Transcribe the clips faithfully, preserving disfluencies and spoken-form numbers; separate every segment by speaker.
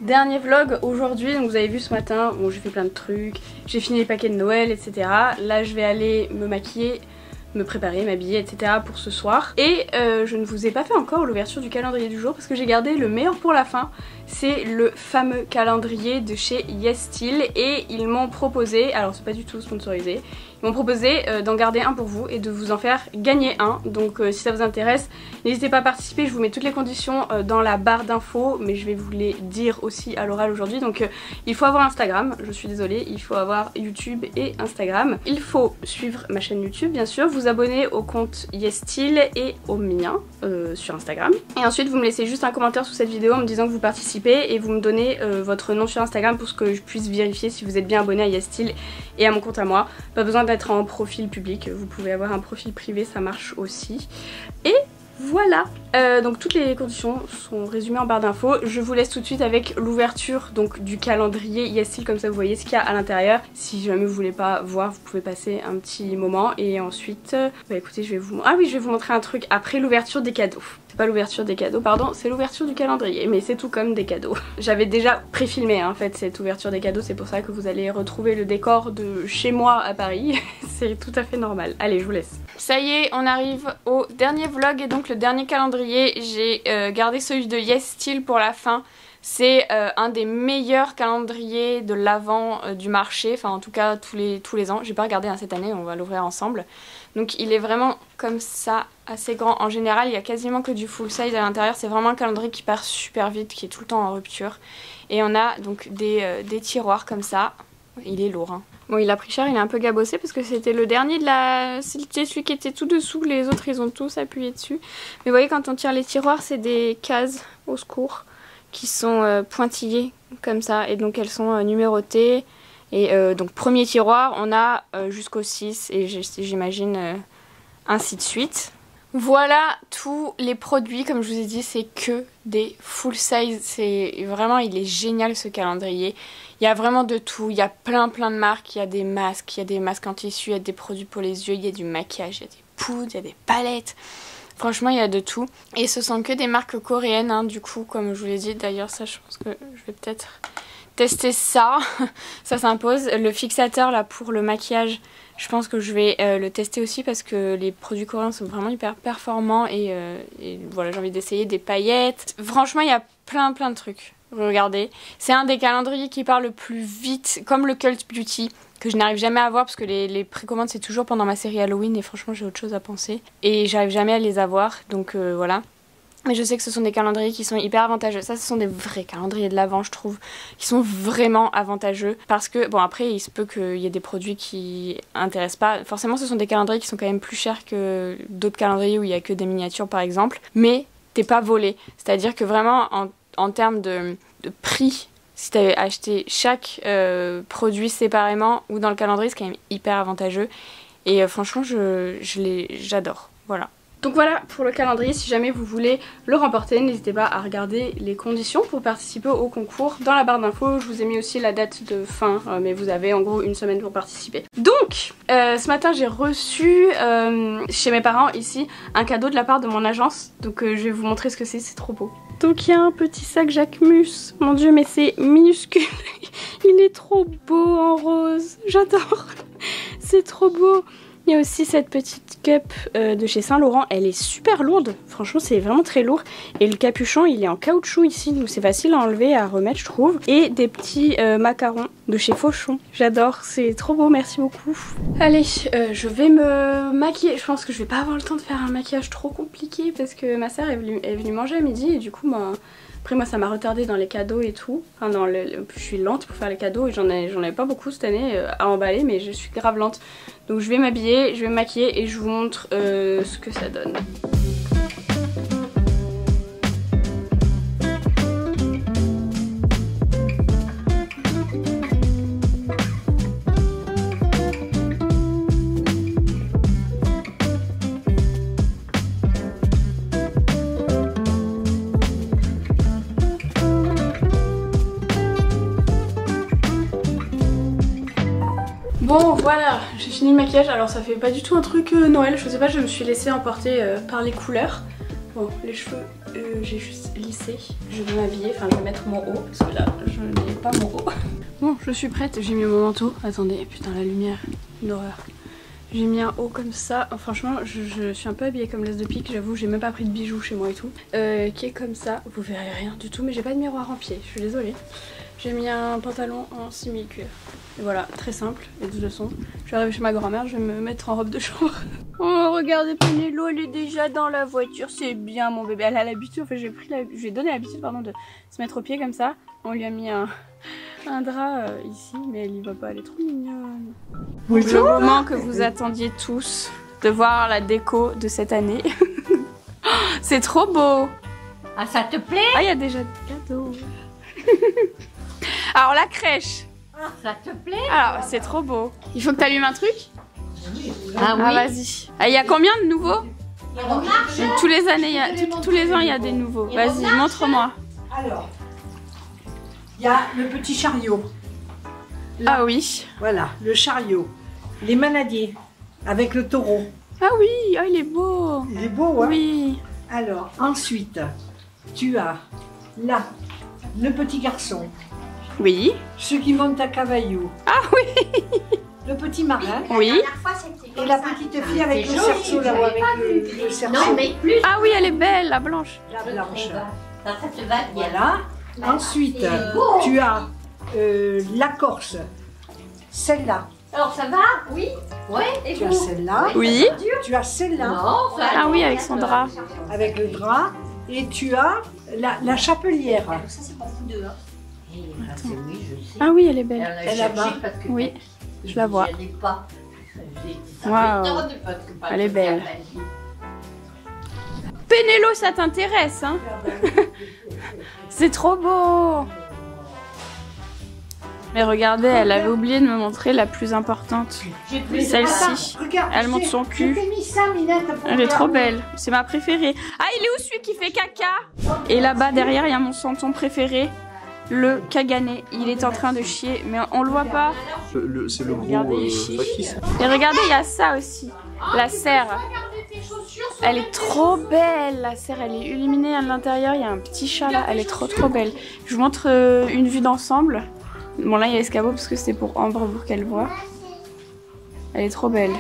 Speaker 1: dernier vlog aujourd'hui. Donc vous avez vu ce matin, bon j'ai fait plein de trucs, j'ai fini les paquets de Noël, et cetera. Là je vais aller me maquiller, me préparer, m'habiller, et cetera pour ce soir. Et euh, je ne vous ai pas fait encore l'ouverture du calendrier du jour parce que j'ai gardé le meilleur pour la fin. C'est le fameux calendrier de chez YesStyle et ils m'ont proposé, alors c'est pas du tout sponsorisé, ils m'ont proposé euh, d'en garder un pour vous et de vous en faire gagner un. Donc euh, si ça vous intéresse, n'hésitez pas à participer, je vous mets toutes les conditions euh, dans la barre d'infos, mais je vais vous les dire aussi à l'oral aujourd'hui. Donc euh, il faut avoir Instagram, je suis désolée, il faut avoir YouTube et Instagram. Il faut suivre ma chaîne YouTube bien sûr, vous abonner au compte YesStyle et au mien euh, sur Instagram. Et ensuite vous me laissez juste un commentaire sous cette vidéo en me disant que vous participez et vous me donnez euh, votre nom sur Instagram pour que je puisse vérifier si vous êtes bien abonné à YesStyle et à mon compte à moi. Pas besoin d'être en profil public, vous pouvez avoir un profil privé, ça marche aussi. Et voilà, euh, donc toutes les conditions sont résumées en barre d'infos. Je vous laisse tout de suite avec l'ouverture donc du calendrier YesStyle, comme ça vous voyez ce qu'il y a à l'intérieur. Si jamais vous voulez pas voir, vous pouvez passer un petit moment et ensuite, bah écoutez, je vais vous, ah oui, je vais vous montrer un truc après l'ouverture des cadeaux. C'est pas l'ouverture des cadeaux, pardon, c'est l'ouverture du calendrier, mais c'est tout comme des cadeaux. J'avais déjà pré-filmé hein, en fait cette ouverture des cadeaux, c'est pour ça que vous allez retrouver le décor de chez moi à Paris. C'est tout à fait normal. Allez, je vous laisse. Ça y est, on arrive au dernier vlog et donc le dernier calendrier. J'ai euh, gardé celui de YesStyle pour la fin. C'est euh, un des meilleurs calendriers de l'avent euh, du marché, enfin en tout cas tous les, tous les ans. J'ai pas regardé hein, cette année, on va l'ouvrir ensemble. Donc il est vraiment comme ça, assez grand. En général il y a quasiment que du full size à l'intérieur. C'est vraiment un calendrier qui part super vite, qui est tout le temps en rupture. Et on a donc des, euh, des tiroirs comme ça. Il est lourd hein. Bon il a pris cher, il est un peu gabossé parce que c'était le dernier de la... C'était celui qui était tout dessous, les autres ils ont tous appuyé dessus. Mais vous voyez quand on tire les tiroirs c'est des cases au secours qui sont euh, pointillées comme ça et donc elles sont euh, numérotées. Et euh, donc premier tiroir on a euh, jusqu'au six et j'imagine euh, ainsi de suite. Voilà tous les produits, comme je vous ai dit c'est que des full size, c'est vraiment il est génial ce calendrier. Il y a vraiment de tout, il y a plein plein de marques, il y a des masques, il y a des masques en tissu, il y a des produits pour les yeux, il y a du maquillage, il y a des poudres, il y a des palettes. Franchement il y a de tout. Et ce sont que des marques coréennes hein, du coup comme je vous l'ai dit. D'ailleurs ça je pense que je vais peut-être tester ça, ça s'impose. Le fixateur là pour le maquillage, je pense que je vais euh, le tester aussi parce que les produits coréens sont vraiment hyper performants et, euh, et voilà j'ai envie d'essayer des paillettes. Franchement il y a plein plein de trucs. Regardez, c'est un des calendriers qui part le plus vite, comme le Cult Beauty, que je n'arrive jamais à avoir parce que les, les précommandes c'est toujours pendant ma série Halloween et franchement j'ai autre chose à penser. Et j'arrive jamais à les avoir, donc euh, voilà. Mais je sais que ce sont des calendriers qui sont hyper avantageux. Ça, ce sont des vrais calendriers de l'Avent, je trouve, qui sont vraiment avantageux. Parce que, bon, après, il se peut qu'il y ait des produits qui intéressent pas. Forcément, ce sont des calendriers qui sont quand même plus chers que d'autres calendriers où il y a que des miniatures, par exemple. Mais t'es pas volé. C'est-à-dire que vraiment, en, en termes de, de prix, si t'avais acheté chaque euh, produit séparément ou dans le calendrier, c'est quand même hyper avantageux. Et euh, franchement, je, je les, j'adore. Voilà. Donc voilà pour le calendrier, si jamais vous voulez le remporter, n'hésitez pas à regarder les conditions pour participer au concours. Dans la barre d'infos, je vous ai mis aussi la date de fin, euh, mais vous avez en gros une semaine pour participer. Donc, euh, ce matin j'ai reçu euh, chez mes parents ici un cadeau de la part de mon agence. Donc euh, je vais vous montrer ce que c'est, c'est trop beau. Donc il y a un petit sac Jacquemus, mon dieu mais c'est minuscule, il est trop beau en rose, j'adore, c'est trop beau. Il y a aussi cette petite cup euh, de chez Saint Laurent, elle est super lourde, franchement c'est vraiment très lourd. Et le capuchon il est en caoutchouc ici, donc c'est facile à enlever, à remettre je trouve. Et des petits euh, macarons de chez Fauchon, j'adore, c'est trop beau, merci beaucoup. Allez, euh, je vais me maquiller, je pense que je vais pas avoir le temps de faire un maquillage trop compliqué parce que ma soeur est venue, est venue manger à midi et du coup moi... Après moi ça m'a retardé dans les cadeaux et tout, enfin dans le, le, je suis lente pour faire les cadeaux et j'en ai, j'en avais pas beaucoup cette année euh, à emballer mais je suis grave lente. Donc je vais m'habiller, je vais me maquiller et je vous montre euh, ce que ça donne. Bon voilà, j'ai fini le maquillage, alors ça fait pas du tout un truc euh, Noël, je sais pas, je me suis laissée emporter euh, par les couleurs. Bon, les cheveux, euh, j'ai juste lissé. Je vais m'habiller, enfin je vais mettre mon haut parce que là je n'ai pas mon haut. Bon, je suis prête, j'ai mis mon manteau. Attendez, putain la lumière, une horreur. J'ai mis un haut comme ça. Oh, franchement, je, je suis un peu habillée comme l'as de pique, j'avoue, j'ai même pas pris de bijoux chez moi et tout. Euh, qui est comme ça, vous verrez rien du tout, mais j'ai pas de miroir en pied, je suis désolée. J'ai mis un pantalon en simili-cuir. Et voilà, très simple, et de toute façon, je vais arriver chez ma grand-mère, je vais me mettre en robe de chambre. Oh, regardez, Pénélo, elle est déjà dans la voiture, c'est bien mon bébé. Elle a l'habitude, en fait, j'ai pris la... je lui ai donné l'habitude, pardon, de se mettre au pied comme ça. On lui a mis un, un drap euh, ici, mais elle y va pas, elle est trop mignonne. Bonjour. Le moment que vous attendiez tous de voir la déco de cette année. C'est trop beau.
Speaker 2: Ah, ça te plaît?
Speaker 1: Ah, il y a déjà des cadeaux. Alors la crèche.
Speaker 2: Ah, ça te plaît?
Speaker 1: Alors c'est trop beau. Il faut que tu allumes un truc.
Speaker 2: Ah oui.
Speaker 1: Ah, vas-y. Ah, il y a combien de nouveaux?
Speaker 2: Alors,
Speaker 1: tous les années, il y a, tous, tous les ans il y a des nouveaux. Vas-y, montre-moi.
Speaker 3: Alors, il y a le petit chariot. Là,
Speaker 1: Ah oui.
Speaker 3: voilà, le chariot. Les manadiers avec le taureau.
Speaker 1: Ah oui, oh, il est beau.
Speaker 3: Il est beau, hein?
Speaker 1: Oui.
Speaker 3: Alors, ensuite, tu as là le petit garçon.
Speaker 1: Oui.
Speaker 3: Ceux qui montent à cavaillou.
Speaker 1: Ah oui.
Speaker 3: Le petit marin.
Speaker 1: Oui.
Speaker 3: Et la petite fille avec le cerceau là-haut, avec le, le cerceau.
Speaker 2: non, mais plus.
Speaker 1: Ah oui, elle est belle, la blanche.
Speaker 3: La blanche.
Speaker 2: Ça, ça te va bien.
Speaker 3: Voilà. Ensuite, tu as euh, la Corse. Celle-là.
Speaker 2: Alors, ça va? Oui. Ouais. Et
Speaker 3: Tu as
Speaker 2: vous?
Speaker 3: celle-là.
Speaker 1: Oui.
Speaker 3: Tu as celle-là.
Speaker 2: Non, ça
Speaker 1: Ah oui, avec son drap.
Speaker 3: Avec le drap. Et tu as la, la chapelière.
Speaker 2: Ça, c'est pour vous deux. Hein. Et, bah, c'est oui, je sais.
Speaker 1: Ah oui, elle est belle.
Speaker 2: Elle a
Speaker 3: Elle
Speaker 2: cherché
Speaker 3: là-bas.
Speaker 2: parce que
Speaker 1: Oui, je la vois.
Speaker 2: j'y allais pas. J'ai dit, ça
Speaker 1: Waouh.
Speaker 2: m'étonne parce que pas
Speaker 1: Elle est
Speaker 2: de
Speaker 1: belle.
Speaker 2: maladie.
Speaker 1: Pénélo, ça t'intéresse, hein? C'est trop beau. Mais regardez, elle avait oublié de me montrer la plus importante.
Speaker 2: J'ai pris
Speaker 1: Celle-ci.
Speaker 3: Regarde,
Speaker 1: Elle
Speaker 3: tu
Speaker 1: montre
Speaker 3: sais,
Speaker 1: son cul.
Speaker 3: Je t'ai mis ça, Minette, pour
Speaker 1: Elle est trop
Speaker 3: regarder.
Speaker 1: belle. C'est ma préférée. Ah, il est où celui qui fait caca? Et là-bas, derrière, il y a mon santon préféré. Le Kagané. Il est en train de chier, mais on le voit pas.
Speaker 4: Le- le- C'est le gros
Speaker 1: Regardez, il
Speaker 4: euh,
Speaker 1: chie.
Speaker 4: factice.
Speaker 1: Et regardez, il y a ça aussi. La serre. Elle est trop belle. La serre, elle est illuminée à l'intérieur. Il y a un petit chat là. Elle est trop trop belle. Je vous montre euh, une vue d'ensemble. Bon, là, il y a l'escabeau parce que c'était pour Ambre pour qu'elle voit. Elle est trop belle.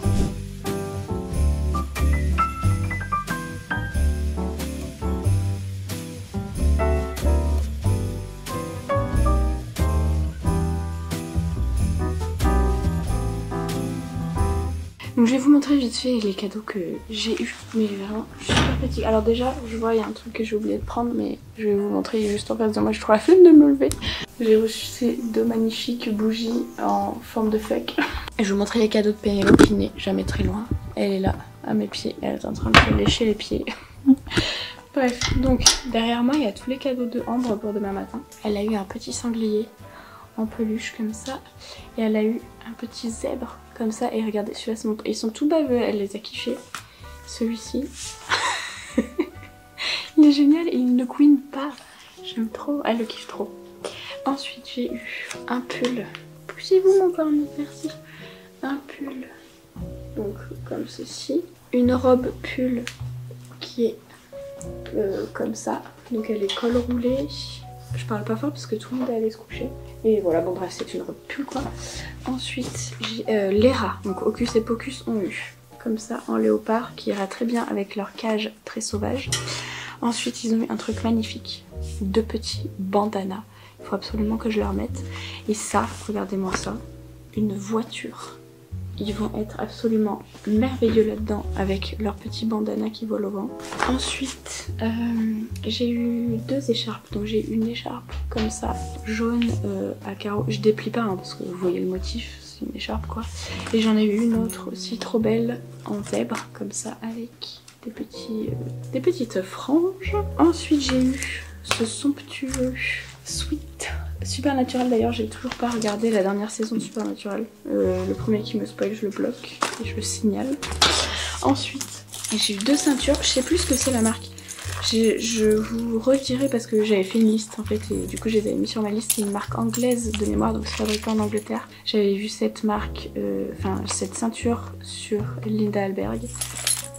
Speaker 1: Donc je vais vous montrer vite fait les cadeaux que j'ai eu, mais vraiment je suis super fatiguée. Alors déjà je vois il y a un truc que j'ai oublié de prendre, mais je vais vous montrer juste en face de moi, je trouve la flemme de me lever. J'ai reçu ces deux magnifiques bougies en forme de fuck. Et je vais vous montrer les cadeaux de Pénélo qui n'est jamais très loin. Elle est là à mes pieds, elle est en train de se lécher les pieds. Bref, donc derrière moi il y a tous les cadeaux de Ambre pour demain matin. Elle a eu un petit sanglier en peluche comme ça, et elle a eu un petit zèbre comme ça, et regardez celui-là, c'est mon... ils sont tout baveux, elle les a kiffés. Celui-ci il est génial et il ne couine pas, j'aime trop, elle le kiffe trop. Ensuite j'ai eu un pull, poussez-vous mon cornet, merci, un pull donc comme ceci, une robe pull qui est euh, comme ça, donc elle est col roulé. Je parle pas fort parce que tout le monde est allé se coucher. Et voilà, bon bref, c'est une robe pull quoi. Ensuite, j'ai euh, les rats. Donc Hocus et Pocus ont eu comme ça en léopard qui ira très bien avec leur cage très sauvage. Ensuite, ils ont eu un truc magnifique. Deux petits bandanas. Il faut absolument que je leur mette. Et ça, regardez-moi ça. Une voiture. Ils vont être absolument merveilleux là-dedans avec leur petit bandana qui vole au vent. Ensuite, euh, j'ai eu deux écharpes. Donc j'ai une écharpe comme ça, jaune euh, à carreaux. Je déplie pas hein, parce que vous voyez le motif, c'est une écharpe quoi. Et j'en ai eu une autre aussi trop belle en zèbre comme ça avec des, petits, euh, des petites franges. Ensuite j'ai eu ce somptueux Sweet Supernatural. D'ailleurs j'ai toujours pas regardé la dernière saison de Supernatural. Euh, le premier qui me spoil je le bloque et je le signale. Ensuite j'ai eu deux ceintures, je sais plus ce que c'est la marque. Je vous redirai parce que j'avais fait une liste en fait et du coup je les avais mis sur ma liste. C'est une marque anglaise de mémoire, donc c'est fabriqué en Angleterre. J'avais vu cette marque, euh, enfin cette ceinture sur Linda Alberg.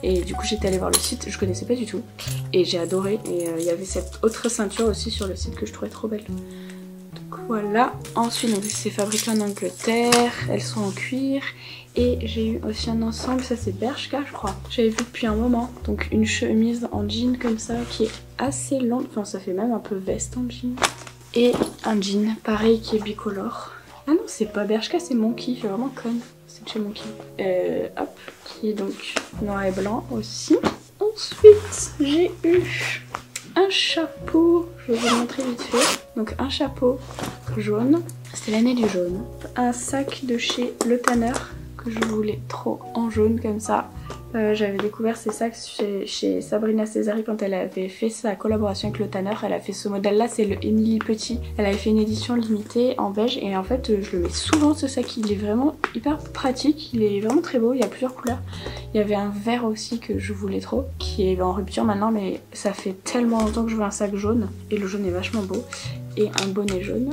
Speaker 1: Et du coup j'étais allée voir le site, je connaissais pas du tout et j'ai adoré. Et il euh, y avait cette autre ceinture aussi sur le site que je trouvais trop belle. Donc voilà. Ensuite donc, c'est fabriqué en Angleterre, elles sont en cuir. Et j'ai eu aussi un ensemble, ça c'est Bershka je crois. J'avais vu depuis un moment. Donc une chemise en jean comme ça qui est assez longue, enfin ça fait même un peu veste en jean. Et un jean pareil qui est bicolore. Ah non c'est pas Bershka, c'est Monkey, je suis vraiment conne. C'est de chez Monkey. Euh, hop, qui est donc noir et blanc aussi. Ensuite j'ai eu un chapeau, je vais vous le montrer vite fait. Donc un chapeau jaune, c'était l'année du jaune. Un sac de chez Le Tanner que je voulais trop en jaune comme ça. Euh, J'avais découvert ces sacs chez, chez Sabrina Cesari quand elle avait fait sa collaboration avec Le Tanner. Elle a fait ce modèle là, c'est le Emily Petit. Elle avait fait une édition limitée en beige et en fait je le mets souvent ce sac. Il est vraiment hyper pratique, il est vraiment très beau, il y a plusieurs couleurs. Il y avait un vert aussi que je voulais trop, qui est en rupture maintenant mais ça fait tellement longtemps que je veux un sac jaune et le jaune est vachement beau. Et un bonnet jaune.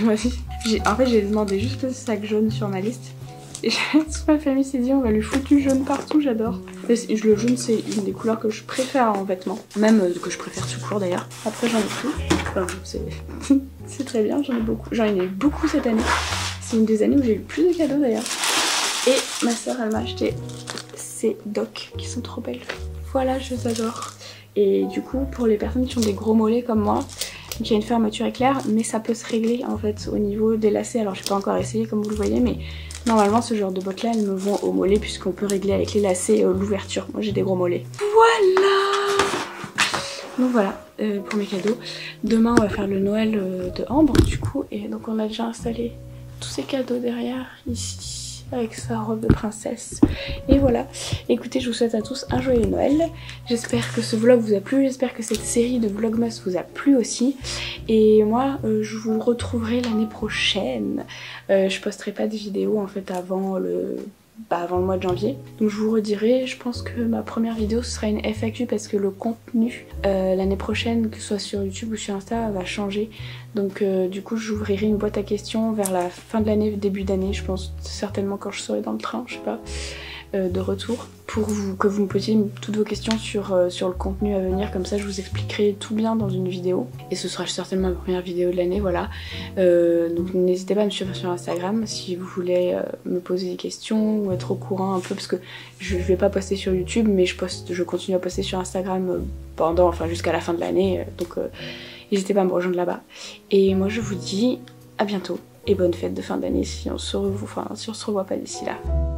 Speaker 1: En fait j'ai demandé juste le sac jaune sur ma liste. Et toute ma famille s'est dit on va lui foutre du jaune partout, j'adore. Le jaune c'est une des couleurs que je préfère en vêtements, même euh, que je préfère tout court d'ailleurs. Après j'en ai plus, enfin, c'est très bien, j'en ai beaucoup. J'en ai eu beaucoup cette année, c'est une des années où j'ai eu plus de cadeaux d'ailleurs. Et ma soeur elle m'a acheté ces docks qui sont trop belles. Voilà, je les adore. Et du coup pour les personnes qui ont des gros mollets comme moi, il y a une fermeture éclair mais ça peut se régler en fait au niveau des lacets. Alors j'ai pas encore essayé comme vous le voyez mais normalement ce genre de bottes là elles me vont au mollet puisqu'on peut régler avec les lacets euh, l'ouverture. Moi j'ai des gros mollets. Voilà. Donc voilà euh, pour mes cadeaux. Demain on va faire le Noël euh, de Ambre du coup et donc on a déjà installé tous ces cadeaux derrière ici avec sa robe de princesse. Et voilà, écoutez je vous souhaite à tous un joyeux Noël. J'espère que ce vlog vous a plu, j'espère que cette série de vlogmas vous a plu aussi. Et moi euh, je vous retrouverai l'année prochaine. Euh, je posterai pas de vidéos en fait avant le... Bah, avant le mois de janvier. Donc je vous redirai, je pense que ma première vidéo ce sera une F A Q parce que le contenu euh, l'année prochaine, que ce soit sur YouTube ou sur Insta, va changer. Donc euh, du coup j'ouvrirai une boîte à questions vers la fin de l'année, début d'année, je pense certainement quand je serai dans le train, je sais pas, euh, de retour. Pour vous, que vous me posiez toutes vos questions sur, euh, sur le contenu à venir, comme ça je vous expliquerai tout bien dans une vidéo. Et ce sera certainement ma première vidéo de l'année, voilà. Euh, donc n'hésitez pas à me suivre sur Instagram si vous voulez euh, me poser des questions ou être au courant un peu, parce que je, je vais pas poster sur YouTube, mais je, poste, je continue à poster sur Instagram pendant, enfin jusqu'à la fin de l'année, donc euh, n'hésitez pas à me rejoindre là-bas. Et moi je vous dis à bientôt et bonne fête de fin d'année si on se revoit, enfin si on se revoit pas d'ici là.